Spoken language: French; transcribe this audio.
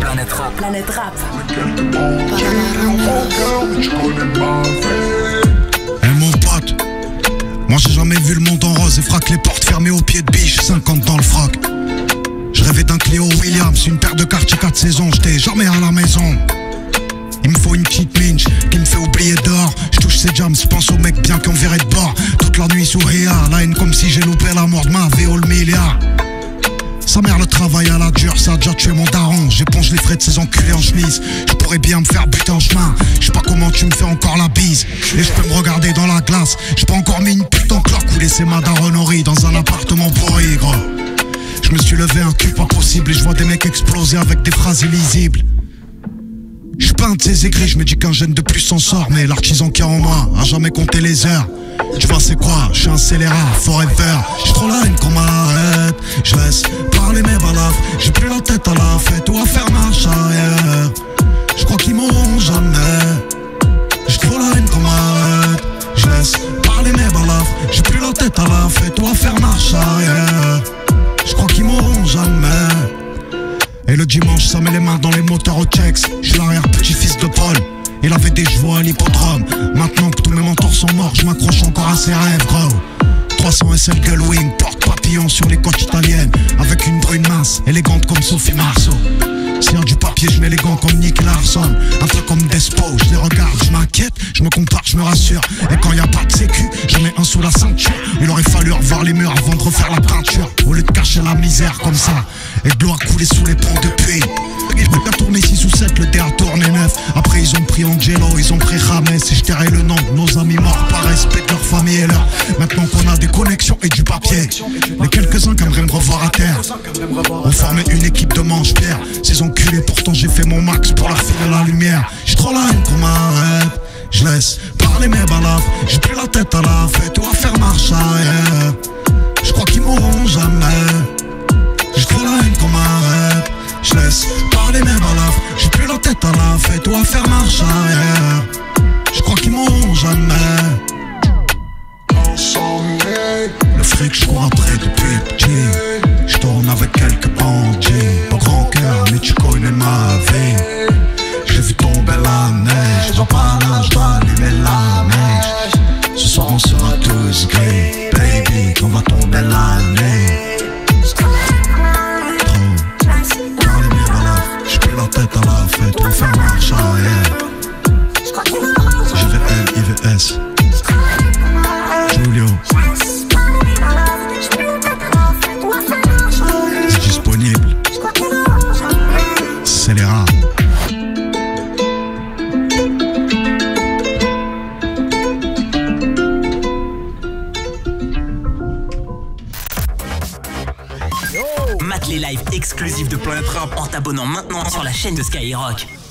Planète Rap. Planète Rap. Mon pote, moi j'ai jamais vu le monde en rose et frac les portes fermées au pied de biche, 50 dans le froc. Je rêvais d'un Cléo Williams, une paire de quartier 4 saisons, j'étais jamais à la maison. Il me faut une petite minge qui me fait oublier dehors. Je touche ces jams, je pense aux mecs bien qu'on verrait de bord. Toute la nuit sous Réa, la haine comme si j'ai loupé la mort de ma vie au milliard. Sa mère le travail à la dure, ça a déjà tué mon daron. J'éponge les frais de ces enculés en chemise. Je pourrais bien me faire buter en chemin. Je sais pas comment tu me fais encore la bise. Et je peux me regarder dans la glace. J'ai pas encore mis une pute en cloque ou laissé ma daronnerie dans un appartement pourri, gros. Je me suis levé un cul pas possible et je vois des mecs exploser avec des phrases illisibles. J'suis pas un de ces aigris, j'me dis qu'un jeune de plus s'en sort. Mais l'artisan qui a en moi a jamais compté les heures. Tu vois c'est quoi, j'suis un scélérat, forever. J'suis trop la haine qu'on m'arrête. J'laisse parler mes balafres. J'ai plus la tête à la fête ou à faire marche arrière. J'crois qu'ils m'auront jamais. J'ai trop la haine qu'on m'arrête. J'laisse parler mes balafres. J'ai plus la tête à la fête ou à faire marche arrière. J'crois qu'ils m'auront jamais. Et le dimanche, ça met les mains dans les moteurs au checks. J'suis l'arrière-petit-fils de Paul. Il avait des chevaux à l'hippodrome. Maintenant que tous mes mentors sont morts, je m'accroche encore à ses rêves, gros. 300 SL Gullwing, porte-papillon sur les côtes italiennes. Avec une brune mince, élégante comme Sophie Marceau. S'il y a du papier, je mets les gants comme Nick Larson. Un peu comme Despo, je les regarde, je m'inquiète, je me compare, je me rassure. Et quand y a pas de sécu, j'en ai un sous la ceinture. Il aurait fallu revoir les murs avant de refaire la peinture. Au lieu de cacher la misère comme ça, et de l'eau a coulé sous les ponts depuis. Je peux pas tourner 6 ou 7, le dé a tourné 9. Après ils ont pris Angelo, ils ont pris Rames. Et je tairai le nom de nos amis morts par respect de leur famille et leur. Maintenant qu'on a des connexions et du papier, les quelques-uns qui aimeraient me revoir à terre ont formé une équipe de manche-pierre. Ces enculés, pourtant j'ai fait mon max pour leur filer la lumière. J'suis trop la haine qu'on m'arrête. Je laisse parler mes balafres. J'ai plus la tête à la fête ou à faire marche arrière. Je crois qu'ils m'auront jamais. J'ai trop la haine qu'on m'arrête. Je laisse parler mes balafres. J'ai plus la tête à la fête ou à faire marche arrière. Je crois qu'ils m'auront jamais. Le fric je cours après depuis petit. Je tourne avec quelques bandits. Pas grand cœur mais tu connais ma vie. J'ai vu tomber la neige. Dans pas là je dois allumer la neige. Ce soir on sera tous gris. Baby quand va tomber la nuit. La tête à la fête, on fait marche arrière. JVL, IVS Julio. C'est disponible. C'est les rats. Mate les lives exclusifs de Planète Rap en t'abonnant maintenant sur la chaîne de Skyrock.